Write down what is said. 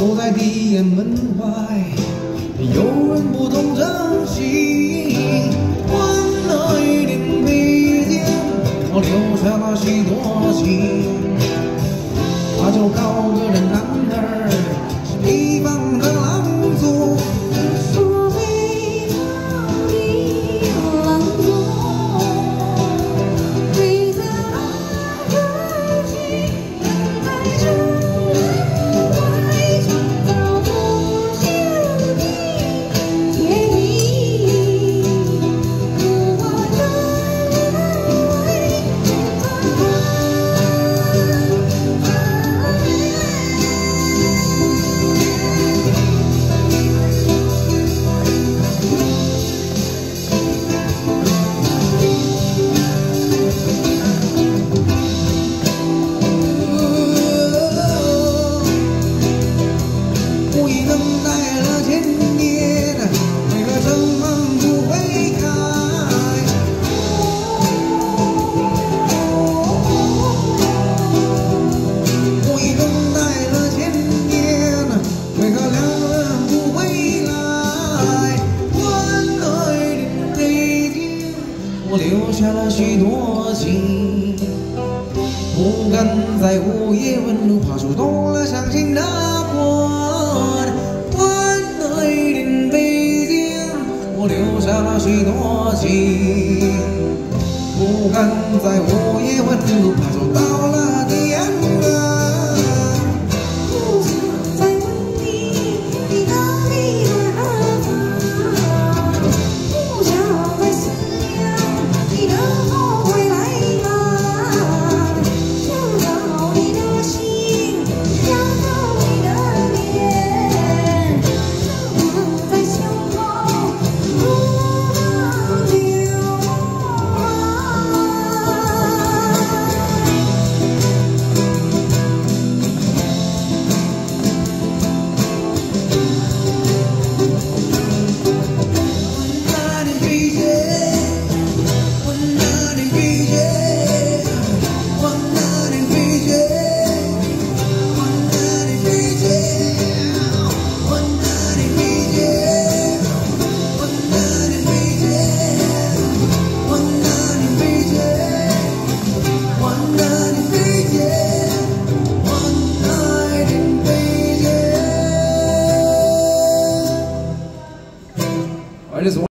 守在地雁门外，有人不懂珍惜。One night in Beijing，我留下了许多情。他就高个的男儿，是地方的狼族。 留下了许多情，不敢在午夜问路，怕触动了伤心的魂。One night in Beijing，我留下了许多情，不敢在午夜问路，怕走到了地安门。 I just